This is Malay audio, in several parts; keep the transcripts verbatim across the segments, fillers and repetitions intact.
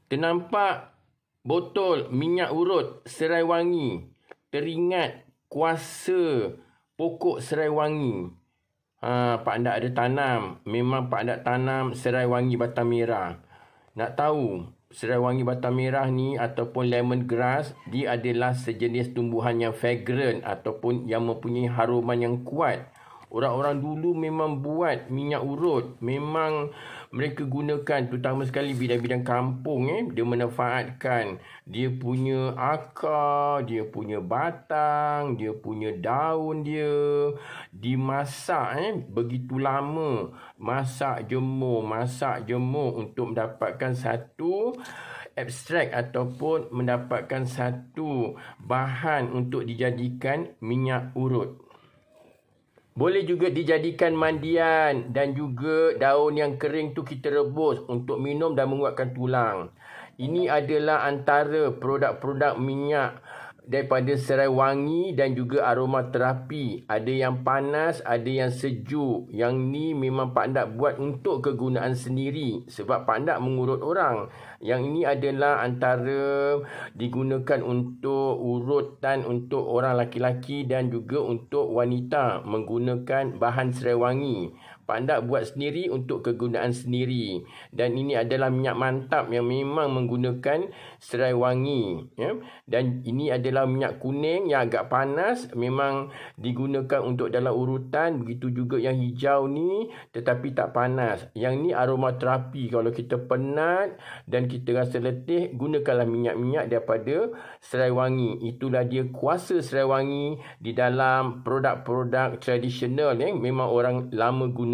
Ternampak botol minyak urut serai wangi. Teringat kuasa pokok serai wangi. Ha, pakndak ada tanam. Memang pakndak tanam serai wangi batang merah. Nak tahu serai wangi batang merah ni ataupun lemongrass, dia adalah sejenis tumbuhan yang fragrant ataupun yang mempunyai haruman yang kuat. Orang-orang dulu memang buat minyak urut. Memang mereka gunakan, terutama sekali bidan-bidan kampung. Eh. Dia memanfaatkan dia punya akar, dia punya batang, dia punya daun dia. Dimasak eh, begitu lama. Masak jemur, masak jemur untuk mendapatkan satu ekstrak ataupun mendapatkan satu bahan untuk dijadikan minyak urut. Boleh juga dijadikan mandian dan juga daun yang kering tu kita rebus untuk minum dan menguatkan tulang. Ini adalah antara produk-produk minyak daripada serai wangi dan juga aroma terapi. Ada yang panas, ada yang sejuk. Yang ni memang pakndak buat untuk kegunaan sendiri sebab pakndak mengurut orang. Yang ini adalah antara digunakan untuk urutan untuk orang laki-laki dan juga untuk wanita menggunakan bahan serai wangi. Pakndak buat sendiri untuk kegunaan sendiri. Dan ini adalah minyak mantap yang memang menggunakan serai wangi. Ya. Dan ini adalah minyak kuning yang agak panas. Memang digunakan untuk dalam urutan. Begitu juga yang hijau ni tetapi tak panas. Yang ni aroma terapi. Kalau kita penat dan kita rasa letih, gunakanlah minyak-minyak daripada serai wangi. Itulah dia kuasa serai wangi di dalam produk-produk tradisional. Eh. Memang orang lama guna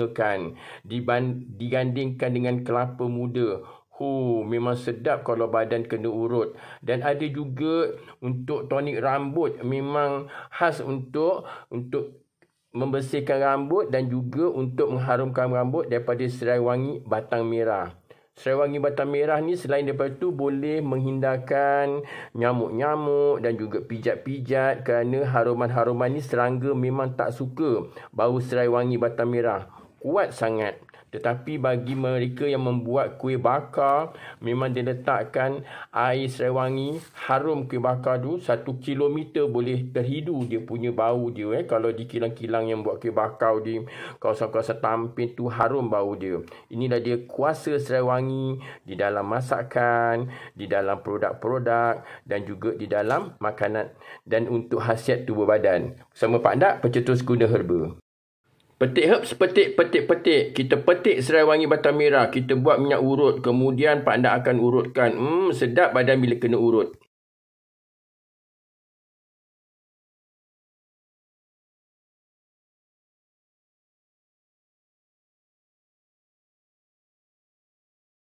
digandingkan dengan kelapa muda. Huh, memang sedap kalau badan kena urut. Dan ada juga untuk tonik rambut, memang khas untuk untuk membersihkan rambut dan juga untuk mengharumkan rambut daripada serai wangi batang merah. Serai wangi batang merah ni selain daripada tu boleh menghindarkan nyamuk-nyamuk dan juga pijat-pijat kerana haruman-haruman ni serangga memang tak suka bau serai wangi batang merah. Kuat sangat. Tetapi bagi mereka yang membuat kuih bakar, memang dia letakkan air serai wangi, harum kuih bakar tu, satu kilometer boleh terhidu dia punya bau dia. Eh. Kalau di kilang-kilang yang buat kuih bakar di kawasan-kawasan Tampin tu, harum bau dia. Inilah dia kuasa serai wangi di dalam masakan, di dalam produk-produk dan juga di dalam makanan dan untuk khasiat tubuh badan. Bersama pakndak, pencetus guna herba. Petik herbs, petik, petik, petik. Kita petik serai wangi batang merah. Kita buat minyak urut. Kemudian pakndak akan urutkan. Hmm, sedap badan bila kena urut.